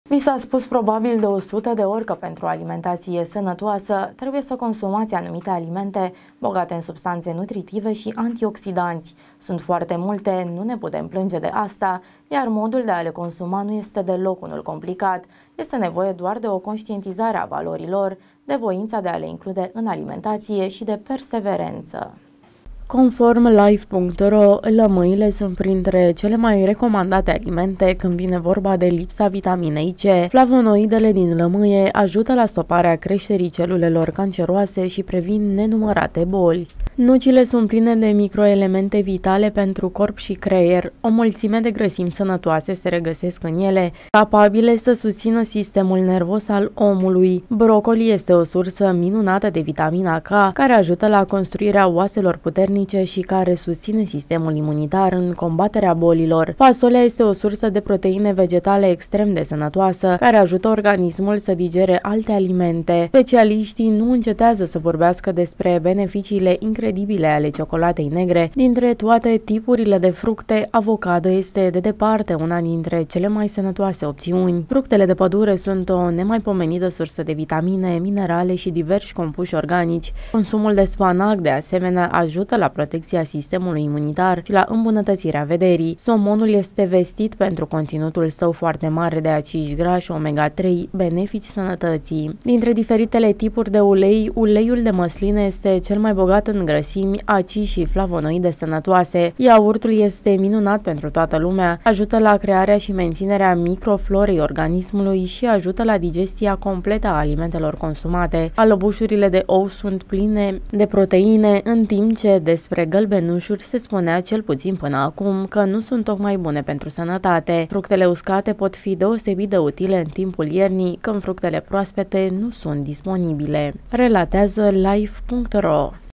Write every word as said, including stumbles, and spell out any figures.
Vi s-a spus probabil de o sută de ori că pentru o alimentație sănătoasă trebuie să consumați anumite alimente bogate în substanțe nutritive și antioxidanți. Sunt foarte multe, nu ne putem plânge de asta, iar modul de a le consuma nu este deloc unul complicat. Este nevoie doar de o conștientizare a valorilor, de voința de a le include în alimentație și de perseverență. Conform life punct ro, lămâile sunt printre cele mai recomandate alimente când vine vorba de lipsa vitaminei C. Flavonoidele din lămâie ajută la stoparea creșterii celulelor canceroase și previn nenumărate boli. Nucile sunt pline de microelemente vitale pentru corp și creier. O mulțime de grăsimi sănătoase se regăsesc în ele, capabile să susțină sistemul nervos al omului. Brocoli este o sursă minunată de vitamina K, care ajută la construirea oaselor puternice și care susține sistemul imunitar în combaterea bolilor. Fasolea este o sursă de proteine vegetale extrem de sănătoasă, care ajută organismul să digere alte alimente. Specialiștii nu încetează să vorbească despre beneficiile incredibile ale ciocolatei negre. Dintre toate tipurile de fructe, avocado este de departe una dintre cele mai sănătoase opțiuni. Fructele de pădure sunt o nemaipomenită sursă de vitamine, minerale și diversi compuși organici. Consumul de spanac, de asemenea, ajută la protecția sistemului imunitar și la îmbunătățirea vederii. Somonul este vestit pentru conținutul său foarte mare de acizi grași omega trei, benefici sănătății. Dintre diferitele tipuri de ulei, uleiul de măsline este cel mai bogat în grăsimi, acizi și flavonoide sănătoase. Iaurtul este minunat pentru toată lumea, ajută la crearea și menținerea microflorei organismului și ajută la digestia completă a alimentelor consumate. Alăbușurile de ou sunt pline de proteine, în timp ce despre gălbenușuri se spunea cel puțin până acum că nu sunt tocmai bune pentru sănătate. Fructele uscate pot fi deosebit de utile în timpul iernii, când fructele proaspete nu sunt disponibile. Relatează life punct ro.